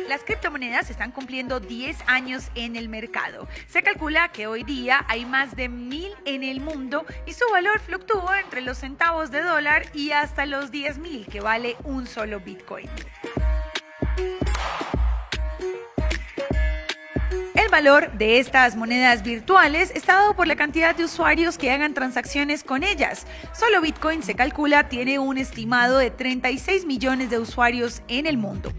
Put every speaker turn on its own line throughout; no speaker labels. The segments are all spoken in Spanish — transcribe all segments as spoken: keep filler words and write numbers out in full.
Las criptomonedas están cumpliendo diez años en el mercado. Se calcula que hoy día hay más de mil en el mundo y su valor fluctúa entre los centavos de dólar y hasta los diez mil que vale un solo Bitcoin. El valor de estas monedas virtuales está dado por la cantidad de usuarios que hagan transacciones con ellas. Solo Bitcoin, se calcula, tiene un estimado de treinta y seis millones de usuarios en el mundo.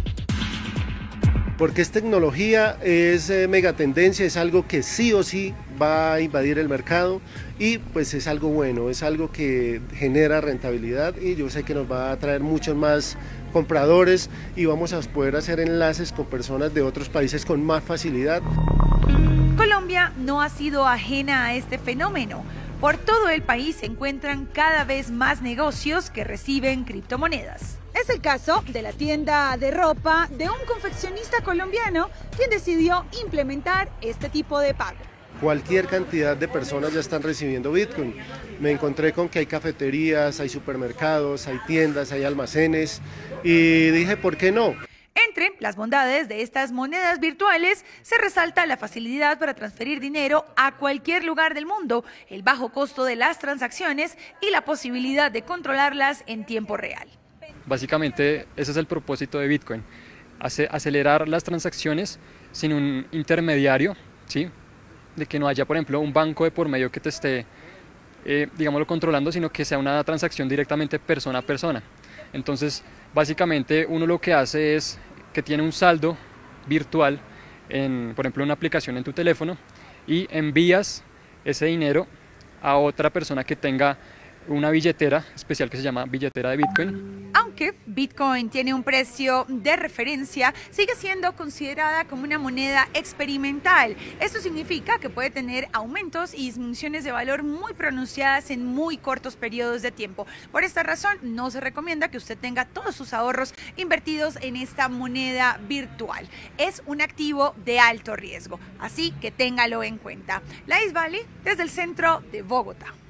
Porque es tecnología, es eh, megatendencia, es algo que sí o sí va a invadir el mercado y pues es algo bueno, es algo que genera rentabilidad y yo sé que nos va a traer muchos más compradores y vamos a poder hacer enlaces con personas de otros países con más facilidad.
Colombia no ha sido ajena a este fenómeno. Por todo el país se encuentran cada vez más negocios que reciben criptomonedas.
Es el caso de la tienda de ropa de un confeccionista colombiano quien decidió implementar este tipo de pago.
Cualquier cantidad de personas ya están recibiendo Bitcoin. Me encontré con que hay cafeterías, hay supermercados, hay tiendas, hay almacenes y dije, ¿por qué no?
Entre las bondades de estas monedas virtuales se resalta la facilidad para transferir dinero a cualquier lugar del mundo, el bajo costo de las transacciones y la posibilidad de controlarlas en tiempo real.
Básicamente ese es el propósito de Bitcoin, acelerar las transacciones sin un intermediario, ¿sí? De que no haya, por ejemplo, un banco de por medio que te esté, eh, digámoslo, controlando, sino que sea una transacción directamente persona a persona. Entonces, básicamente uno lo que hace es que tiene un saldo virtual, en, por ejemplo, una aplicación en tu teléfono y envías ese dinero a otra persona que tenga una billetera especial que se llama billetera de Bitcoin.
Aunque Bitcoin tiene un precio de referencia, sigue siendo considerada como una moneda experimental. Esto significa que puede tener aumentos y disminuciones de valor muy pronunciadas en muy cortos periodos de tiempo. Por esta razón, no se recomienda que usted tenga todos sus ahorros invertidos en esta moneda virtual. Es un activo de alto riesgo, así que téngalo en cuenta. La Isvali, desde el centro de Bogotá.